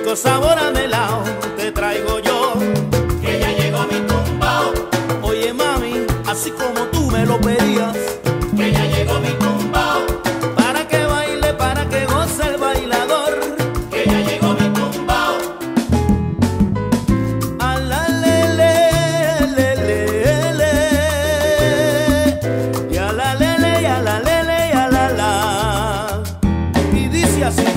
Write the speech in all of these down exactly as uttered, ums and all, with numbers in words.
rico sabor a melao te traigo yo, que ya llegó mi tumbao. Oye mami, así como tú me lo pedías, que ya llegó mi tumbao. para que baile, para que goce el bailador, que ya llegó mi tumbao. a la le le le le le, y a la le le y a la le le y a la la, y dice así.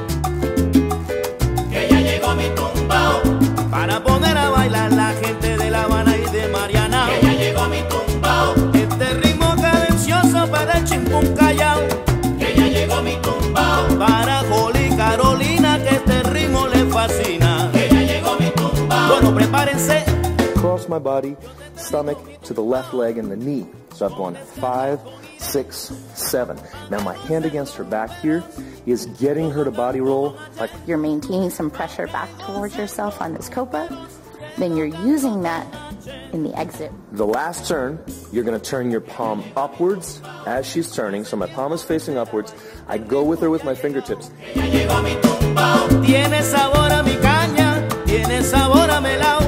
Para poner a bailar la gente de La Habana y de Mariana, que ya llegó mi tumbao. Este ritmo cadencioso para el chimpún Callao, que ya llegó mi tumbao. para Joli Carolina, que este ritmo le fascina, que ya llegó mi tumbao. Bueno, prepárense. Cross my body, stomach to the left leg and the knee. So I've gone five, six, seven. Now my hand against her back here is getting her to body roll. Like you're maintaining some pressure back towards yourself on this copa. Then you're using that in the exit. The last turn, you're going to turn your palm upwards as she's turning. So my palm is facing upwards. I go with her with my fingertips. que ya llegó mi tumbao. Tiene sabor a mi caña, tiene sabor a melao.